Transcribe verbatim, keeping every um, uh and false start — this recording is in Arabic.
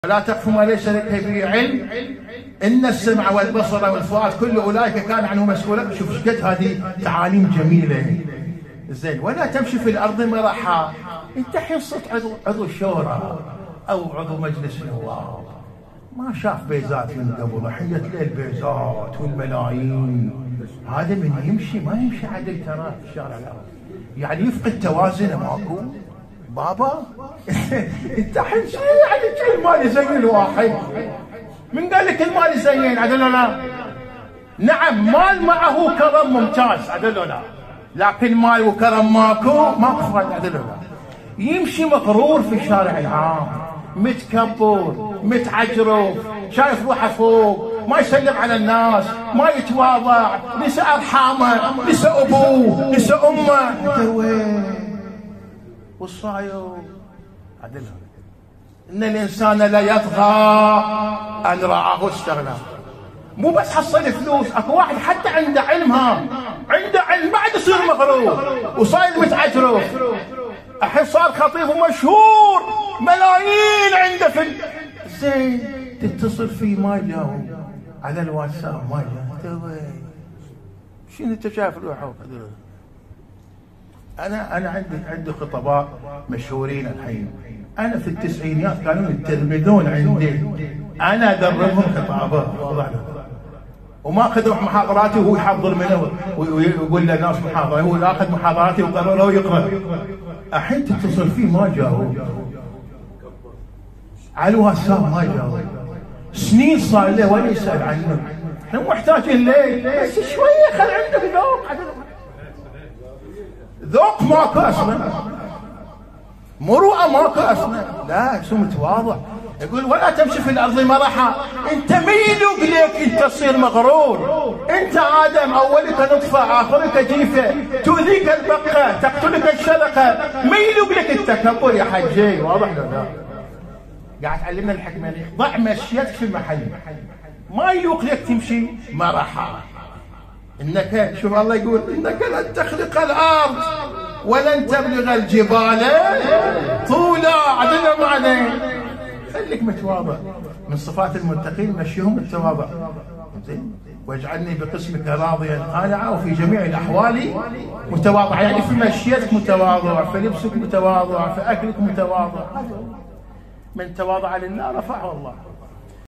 ولا تقف ما ليس لك به علم ان السمع والبصر والفؤاد كل اولئك كان عنه مسؤولا. شوف ايش قد هذه تعاليم جميله زين. ولا تمشي في الارض مرحا. انت حين صرت عضو عضو شورى او عضو مجلس نواب ما شاف بيزات من قبل، حين تلاقي البيزات والملايين. هذا من يمشي ما يمشي عدل ترى في الشارع الارض، يعني يفقد توازنه. ماكو بابا انت حين شيء يعني شيء المال يزين الواحد. من قال لك المال يزين؟ عدل لا؟ نعم مال معه كرم ممتاز، عدل لا؟ لكن مال وكرم ماكو ماكو فايده، عدل لا؟ يمشي مغرور في الشارع العام، متكبر متعجرف، شايف روحه فوق، ما يسلم على الناس، ما يتواضع، نسى ارحامه، نسى ابوه، نسى امه. انت وين؟ والصاير عدل ان الانسان لا يطغى ان رآه استغنى. مو بس حصل فلوس، اكو واحد حتى عنده علم، ها عنده علم بعد يصير مغرور وصاير متعجرف. الحين صار خطيب ومشهور، ملايين عنده في زين، تتصل فيه ما يجاوب، على الواتساب ما يجاوب. شنو انت شايف روحك؟ انا انا عندي عندي خطباء مشهورين الحين. انا في التسعينيات كانوا يتلمذون عندي، انا ادربهم خطابه واضح له، وما اخذوا محاضراتي وهو يحضر منه ويقول للناس محاضره، هو ياخذ محاضراتي وقالوا له يقرا. الحين تتصل فيه ما جاوب، على الواتساب ما جاوب، سنين صار له ولا يسال عنه. احنا محتاج الليل بس شويه، خل عندك ذوق. ذوق ماكو اصلا، مروءه ماكو اصلا. لا شو متواضع. يقول ولا تمشي في الارض مرحا. انت ما يلوق لك انت تصير مغرور. انت ادم، اولك نطفه اخرك جيفه، تؤذيك البقه تقتلك الشرقه. ما يلوق لك التكبر يا حجي، واضح له؟ لا قاعد تعلمنا الحكمه دي. ضع مشيتك في محل، ما يلوق لك تمشي مرحا. انك شوف الله يقول انك لن تخلق الارض ولن تبلغ الجبال طولا. عدنا بعدين خليك متواضع. من صفات المتقين مشيهم التواضع. زين. واجعلني بقسمك راضيا قانعا وفي جميع الاحوال متواضع. يعني في مشيتك متواضع، في لبسك متواضع، في اكلك متواضع. من تواضع لله رفعه الله.